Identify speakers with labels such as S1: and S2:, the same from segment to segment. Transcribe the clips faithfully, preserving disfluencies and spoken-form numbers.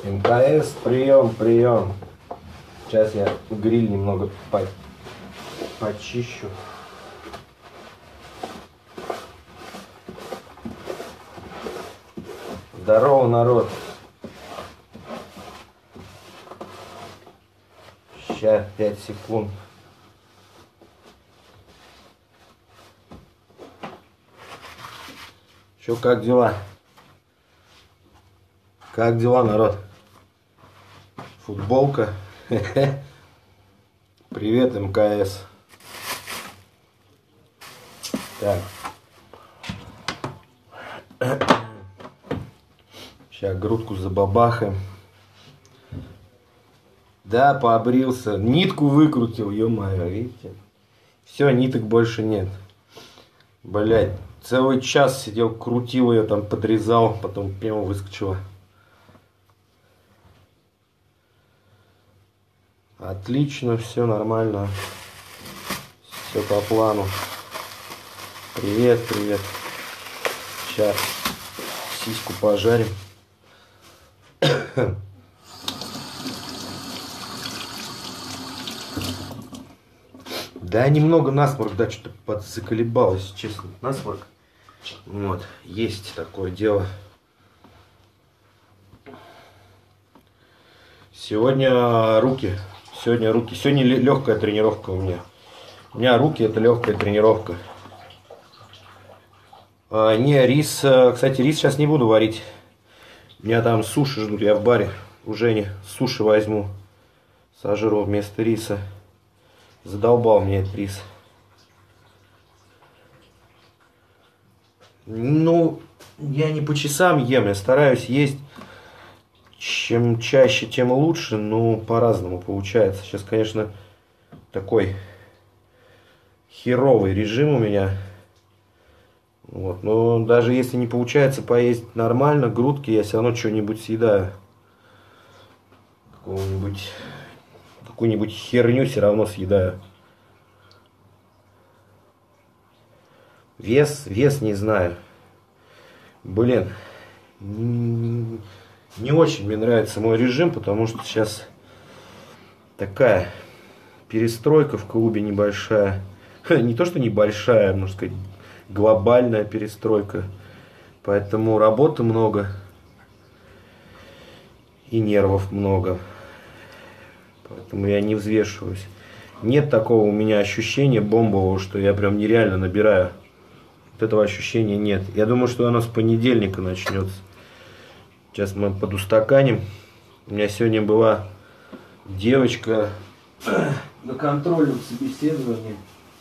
S1: эм ка эс, прием, прием. Сейчас я гриль немного по почищу. Здорово, народ. Сейчас пять секунд. Чё, как дела? Как дела, народ? Футболка. Привет, эм ка эс. Так. Сейчас грудку забабахаем. Да, побрился. Нитку выкрутил, ё-моё, видите? Все, ниток больше нет. Блять, целый час сидел, крутил ее, там подрезал, потом пема выскочила. Отлично, все нормально. Все по плану. Привет, привет. Сейчас сиську пожарим. Да, немного насморк, да, что-то подзаколебалось, честно, насморк. Вот, есть такое дело. Сегодня руки, сегодня руки, сегодня легкая тренировка у меня. У меня руки — это легкая тренировка. А, не, рис, кстати, рис сейчас не буду варить. Меня там суши ждут, я в баре у Жени суши возьму, сожру вместо риса. Задолбал мне этот рис. Ну, я не по часам ем, я стараюсь есть. Чем чаще, тем лучше, но по-разному получается. Сейчас, конечно, такой херовый режим у меня. Вот, но даже если не получается поесть нормально, грудки, я все равно что-нибудь съедаю. Какого-нибудь... Какую-нибудь херню все равно съедаю. Вес, вес не знаю. Блин, не, не очень мне нравится мой режим, потому что сейчас такая перестройка в клубе небольшая. Не то, что небольшая, можно сказать, глобальная перестройка. Поэтому работы много и нервов много. Поэтому я не взвешиваюсь. Нет такого у меня ощущения бомбового, что я прям нереально набираю. Вот этого ощущения нет. Я думаю, что оно с понедельника начнется. Сейчас мы подустаканим. У меня сегодня была девочка на контрольном собеседовании,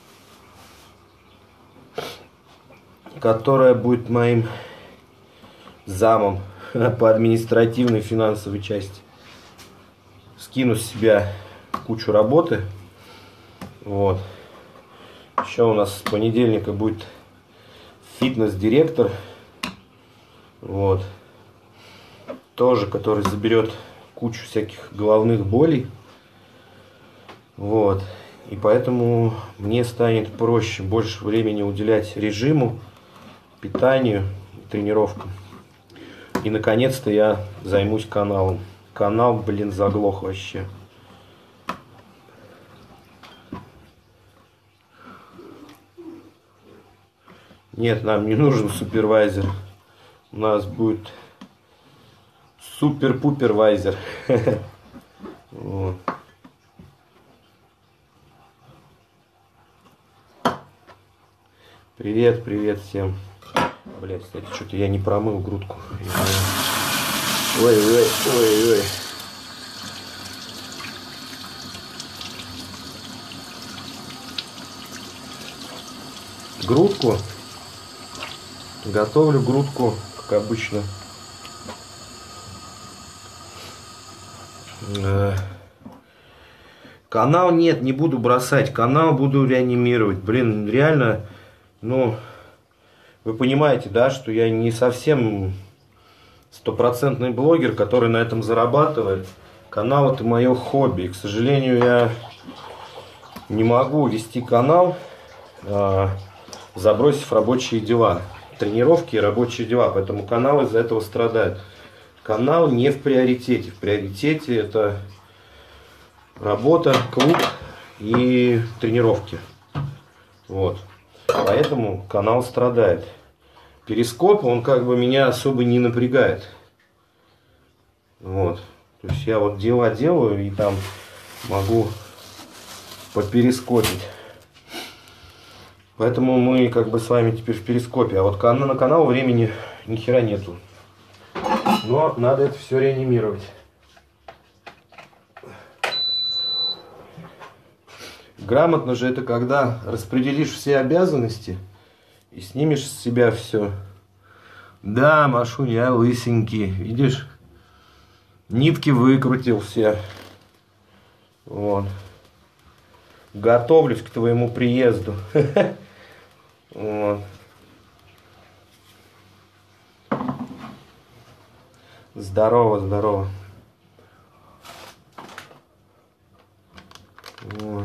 S1: которая будет моим замом по административной и финансовой части. Скину с себя кучу работы. Вот. Еще у нас с понедельника будет фитнес-директор. Вот. Тоже, который заберет кучу всяких головных болей. Вот. И поэтому мне станет проще больше времени уделять режиму, питанию, тренировкам. И наконец-то я займусь каналом. Канал, блин, заглох вообще. Нет, нам не нужен супервайзер. У нас будет супер-пупервайзер. Вот. Привет, привет всем. Блять, кстати, что-то я не промыл грудку. Ой, ой, ой, ой. Грудку. Готовлю грудку, как обычно. Канал нет, не буду бросать. Канал буду реанимировать. Блин, реально, ну, вы понимаете, да, что я не совсем стопроцентный блогер, который на этом зарабатывает. Канал — это мое хобби. И, к сожалению, я не могу вести канал, забросив рабочие дела. Тренировки и рабочие дела. Поэтому канал из-за этого страдает. канал не в приоритете. В приоритете это работа, клуб и тренировки. Вот. Поэтому канал страдает. Перископ, он как бы меня особо не напрягает. Вот. То есть я вот дела делаю и там могу поперископить. Поэтому мы как бы с вами теперь в перископе. А вот на канал времени ни хера нету. Но надо это все реанимировать. Грамотно же это когда распределишь все обязанности и снимешь с себя все. Да, Машуня, я лысенький. Видишь? Нитки выкрутил все. Вот. Готовлюсь к твоему приезду. Вот. Здорово, здорово. Вот.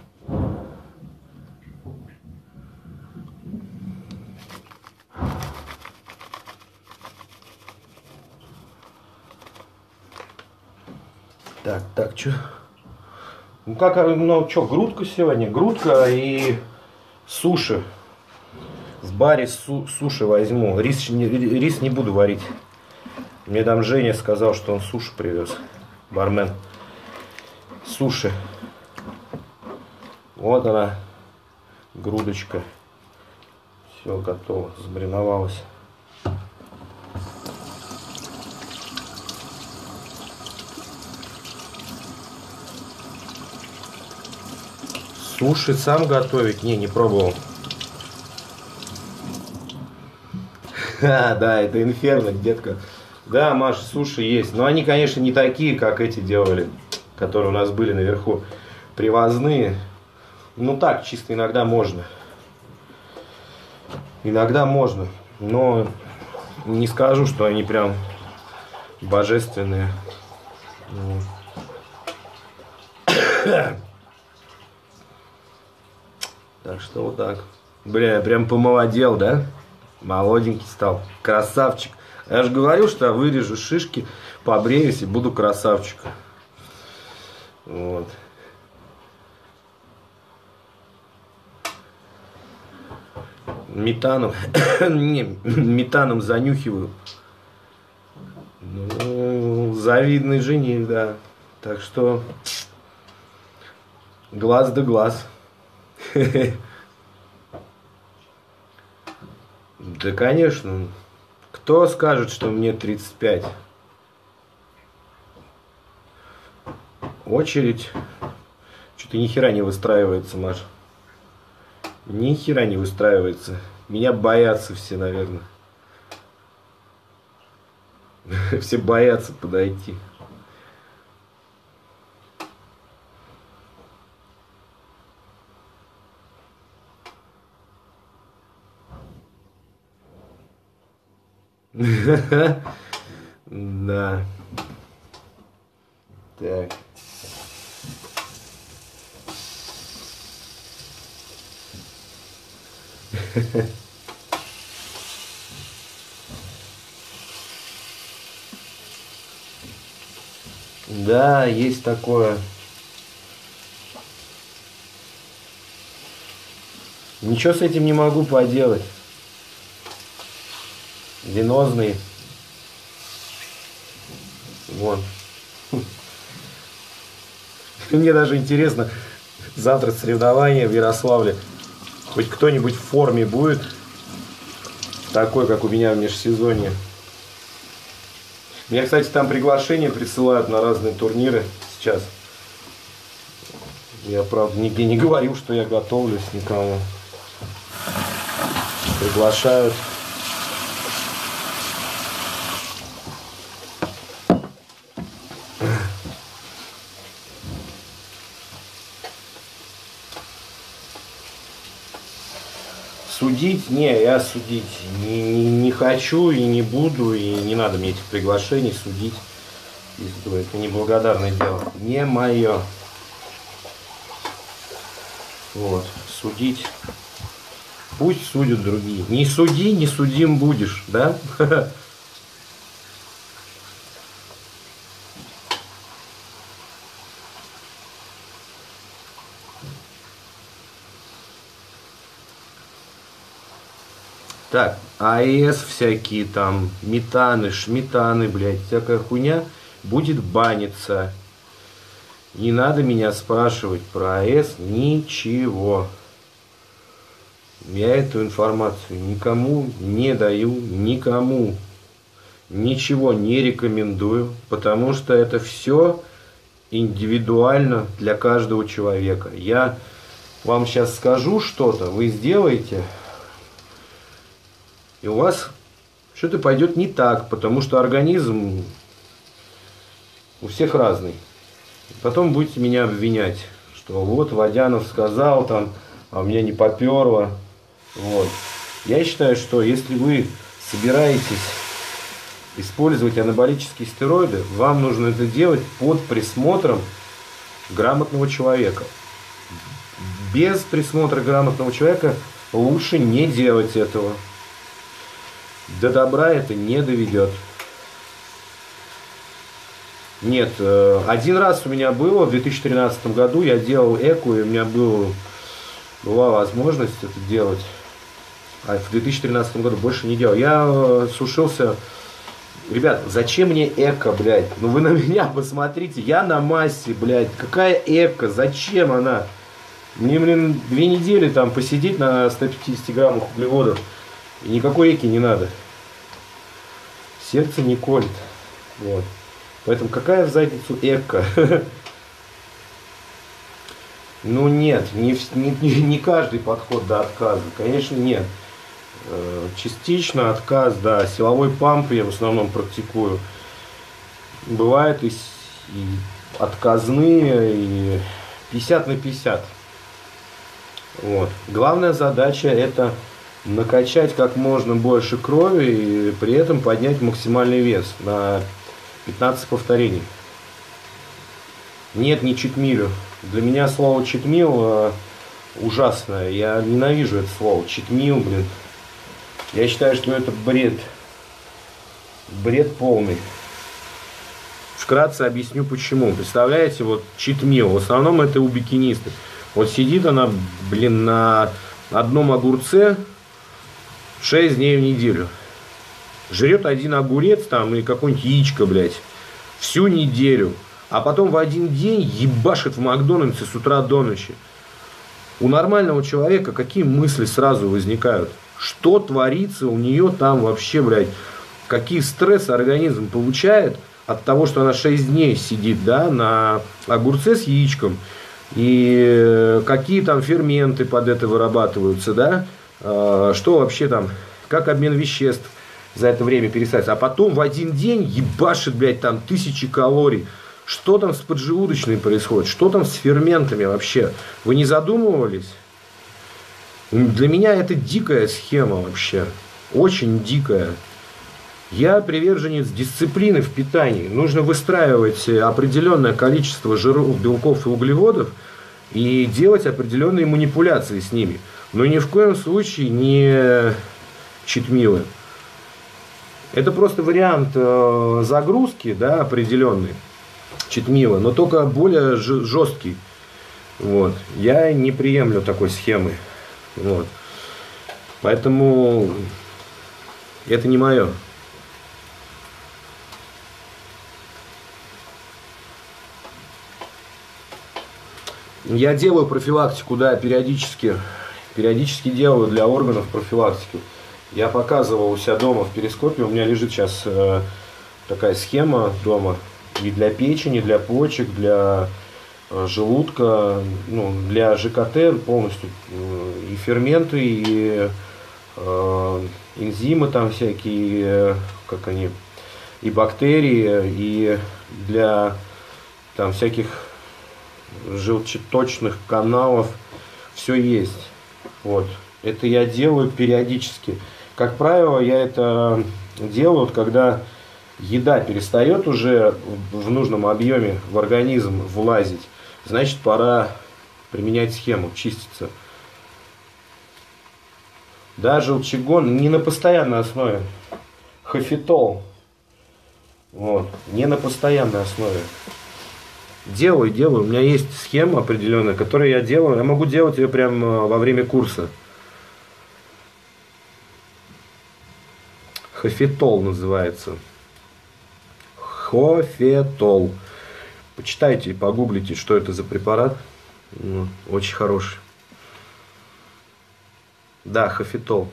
S1: Так, так, что? Ну как, ну что, грудка сегодня? Грудка и суши. В баре су суши возьму. Рис не, рис не буду варить. Мне там Женя сказал, что он суши привез. Бармен. Суши. Вот она. Грудочка. Все готово. Замариновалось. Суши сам готовить? Не, не пробовал. А, да, это инферно, детка. Да, Маша, суши есть. Но они, конечно, не такие, как эти делали, которые у нас были наверху. Привозные. Ну так, чисто иногда можно. Иногда можно. Но не скажу, что они прям божественные. Так что вот так. Бля, я прям помолодел, да? Молоденький стал. Красавчик. Я же говорил, что я вырежу шишки, побреюсь и буду красавчик. Вот. Метаном. Не, метаном занюхиваю. Ну, завидный жених, да. Так что глаз да глаз. Да, конечно. Кто скажет, что мне тридцать пять? Очередь. Что-то ни хера не выстраивается, Маш. Ни хера не выстраивается. Меня боятся все, наверное. Все боятся подойти. Да. Так. Да, есть такое. Ничего с этим не могу поделать. Венозный. Вот. Мне даже интересно, завтра соревнования в Ярославле. Хоть кто-нибудь в форме будет такой, как у меня в межсезонье. Мне, кстати, там приглашения присылают на разные турниры сейчас. Я, правда, нигде не говорил, что я готовлюсь никому. Приглашают. Судить? Не, я судить не, не, не хочу и не буду, и не надо мне этих приглашений судить. Это неблагодарное дело. Не мое. Вот. Судить. Пусть судят другие. Не суди, не судим будешь, да? Так, АЭС всякие там, метаны, шметаны, блядь, всякая хуйня будет баниться. Не надо меня спрашивать про АЭС ничего. Я эту информацию никому не даю, никому ничего не рекомендую, потому что это все индивидуально для каждого человека. Я вам сейчас скажу что-то, вы сделаете, и у вас что-то пойдет не так, потому что организм у всех разный. Потом будете меня обвинять, что вот Водянов сказал там, а у меня не поперло. Вот. Я считаю, что если вы собираетесь использовать анаболические стероиды, вам нужно это делать под присмотром грамотного человека. Без присмотра грамотного человека лучше не делать этого. До добра это не доведет. Нет, один раз у меня было, в две тысячи тринадцатом году я делал эко, и у меня был, была возможность это делать. А в две тысячи тринадцатом году больше не делал. Я сушился. Ребят, зачем мне эко, блядь? Ну вы на меня посмотрите, я на массе, блядь. Какая эко? Зачем она? Мне, блин, две недели там посидеть на ста пятидесяти граммах углеводов. И никакой эки не надо. Сердце не колет. Вот. Поэтому какая в задницу эко? Ну нет, не, не, не каждый подход до отказа. Конечно, нет. Частично отказ, да, силовой памп я в основном практикую. Бывает и, и отказные, и пятьдесят на пятьдесят. Вот. Главная задача это накачать как можно больше крови и при этом поднять максимальный вес на пятнадцать повторений. Нет, не читмилю. Для меня слово читмил э, ужасное. Я ненавижу это слово. Читмил, блин. Я считаю, что это бред. Бред полный. Вкратце объясню почему. Представляете, вот читмил. В основном это у бикинисты. Вот сидит она, блин, на одном огурце шесть дней в неделю. Жрет один огурец там и какое-нибудь яичко, блядь. Всю неделю. А потом в один день ебашит в Макдональдсе с утра до ночи. У нормального человека какие мысли сразу возникают? Что творится у нее там вообще, блядь? Какие стрессы организм получает от того, что она шесть дней сидит, да, на огурце с яичком. И какие там ферменты под это вырабатываются, да? Что вообще там, как обмен веществ за это время пересадится. А потом в один день ебашит, блядь, там тысячи калорий. Что там с поджелудочной происходит? Что там с ферментами вообще? Вы не задумывались? Для меня это дикая схема вообще. Очень дикая. Я приверженец дисциплины в питании. Нужно выстраивать определенное количество жиров, белков и углеводов и делать определенные манипуляции с ними. Но ни в коем случае не читмилы. Это просто вариант э, загрузки, да, определенный. Читмила, но только более жесткий. Вот. Я не приемлю такой схемы. Вот. Поэтому это не мое. Я делаю профилактику, да, периодически. Периодически делаю для органов профилактику. Я показывал у себя дома в перископе. У меня лежит сейчас э, такая схема дома. И для печени, для почек, для э, желудка, ну, для ЖКТ полностью. И ферменты, и э, энзимы там всякие, э, как они, и бактерии, и для там всяких желчеточных каналов. Все есть. Вот. Это я делаю периодически. Как правило, я это делаю, вот, когда еда перестает уже в нужном объеме в организм влазить. Значит, пора применять схему, чиститься. Да, желчегон не на постоянной основе. Хофитол. Вот. Не на постоянной основе. Делаю, делаю. У меня есть схема определенная, которую я делаю. Я могу делать ее прямо во время курса. Хофетол называется. Хофетол. Почитайте, погуглите, что это за препарат. Ну, очень хороший. Да, хофетол.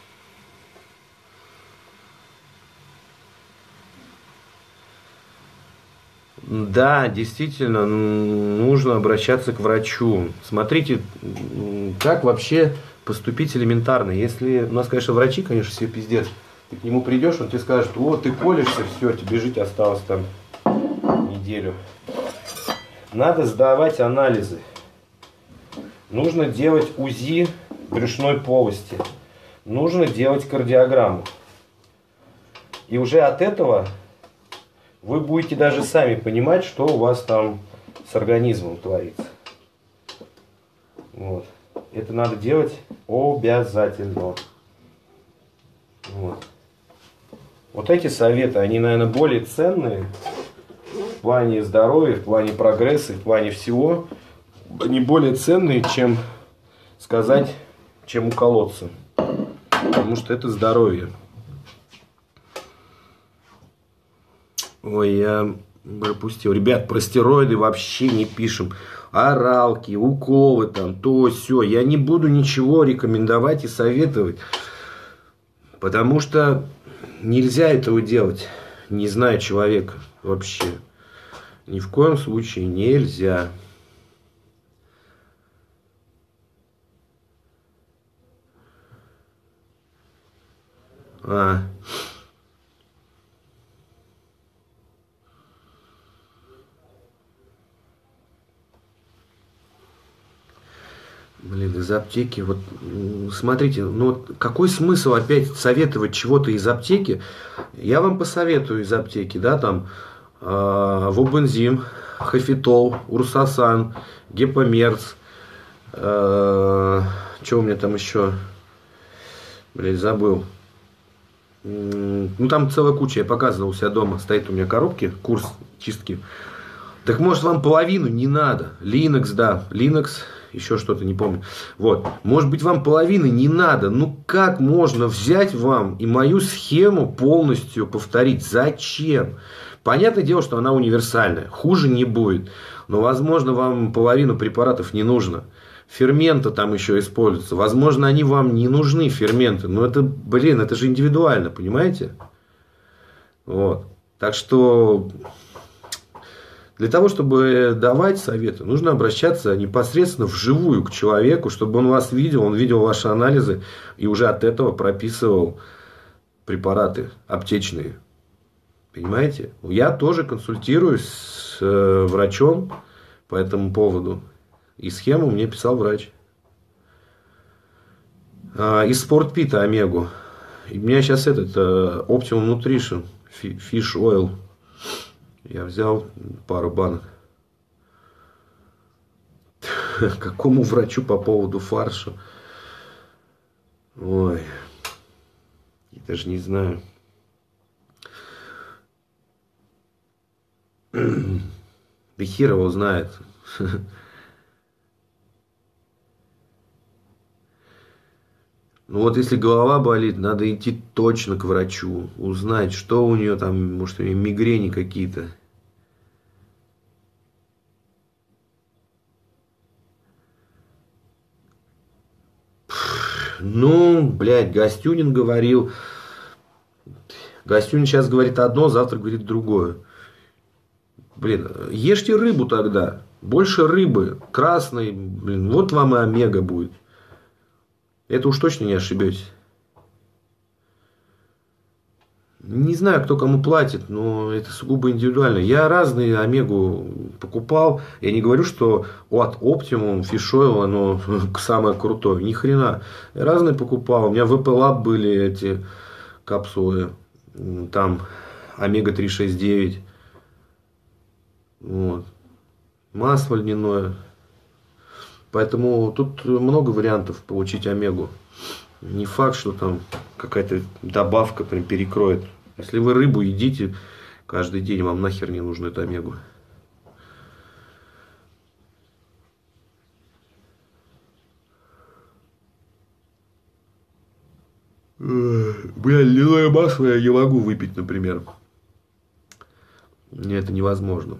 S1: Да, действительно, нужно обращаться к врачу. Смотрите, как вообще поступить элементарно. Если у нас, конечно, врачи, конечно, все пиздец. Ты к нему придешь, он тебе скажет: вот, ты колешься, все, тебе жить осталось там неделю. Надо сдавать анализы. Нужно делать УЗИ брюшной полости. Нужно делать кардиограмму. И уже от этого вы будете даже сами понимать, что у вас там с организмом творится. Вот. Это надо делать обязательно. Вот. Вот эти советы, они, наверное, более ценные в плане здоровья, в плане прогресса, в плане всего. Они более ценные, чем сказать, чем уколоться. Потому что это здоровье. Ой, я пропустил. Ребят, про стероиды вообще не пишем. Оралки, уколы там, то, сё. Я не буду ничего рекомендовать и советовать. Потому что нельзя этого делать, не зная человека вообще. Ни в коем случае нельзя. А. Блин, из аптеки, вот смотрите, ну вот какой смысл опять советовать чего-то из аптеки? Я вам посоветую из аптеки, да, там э, вобензим, хофетол, урсасан, гепомерц, э, что у меня там еще, блин, забыл. Ну там целая куча, я показывал у себя дома, стоит у меня коробки, курс чистки. Так может вам половину не надо, Linux, да, Linux. Еще что-то, не помню. Вот. Может быть, вам половины не надо. Ну, как можно взять вам и мою схему полностью повторить? Зачем? Понятное дело, что она универсальная. Хуже не будет. Но, возможно, вам половину препаратов не нужно. Ферменты там еще используются. Возможно, они вам не нужны, ферменты. Но это, блин, это же индивидуально, понимаете? Вот. Так что... Для того, чтобы давать советы, нужно обращаться непосредственно вживую к человеку, чтобы он вас видел, он видел ваши анализы и уже от этого прописывал препараты аптечные. Понимаете? Я тоже консультируюсь с врачом по этому поводу. И схему мне писал врач. Из спортпита омегу. И у меня сейчас этот Optimum Nutrition Fish Oil. Я взял пару банок. Какому врачу по поводу фарша? Ой. Я даже не знаю. Да хер его знает. Ну вот если голова болит, надо идти точно к врачу. Узнать, что у нее там, может у нее мигрени какие-то. Ну, блядь, Гостюнин говорил. Гостюнин сейчас говорит одно, завтра говорит другое. Блин, ешьте рыбу тогда. Больше рыбы. Красной. Блин, вот вам и омега будет. Это уж точно не ошибетесь. Не знаю, кто кому платит, но это сугубо индивидуально. Я разные омегу покупал. Я не говорю, что от Optimum Fish Oil оно самое крутое. Ни хрена. Я разные покупал. У меня в Apple Lab были эти капсулы. Там омега три шесть девять. Вот. Масло льняное. Поэтому тут много вариантов получить омегу. Не факт, что там какая-то добавка прям перекроет. Если вы рыбу едите каждый день, вам нахер не нужно эту омегу. Бля, льняное масло я не могу выпить, например. Мне это невозможно.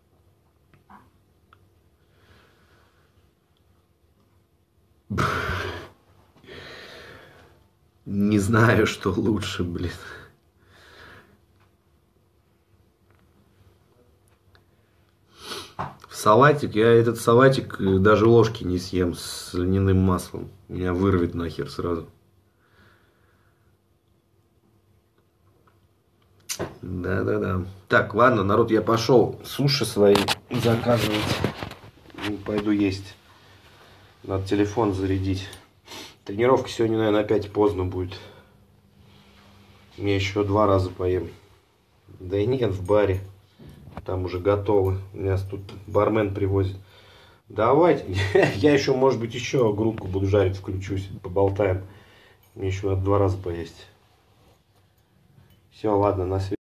S1: Не знаю, что лучше, блин. В салатик, я этот салатик даже ложки не съем с льняным маслом. Меня вырвет нахер сразу. Да-да-да. Так, ладно, народ, я пошел суши свои заказывать. Пойду есть. Надо телефон зарядить. Тренировка сегодня, наверное, опять поздно будет. Мне еще два раза поем. Да и нет, в баре. Там уже готовы. У меня тут бармен привозит. Давайте. Я еще, может быть, еще грудку буду жарить, включусь. Поболтаем. Мне еще надо два раза поесть. Все, ладно, на связи.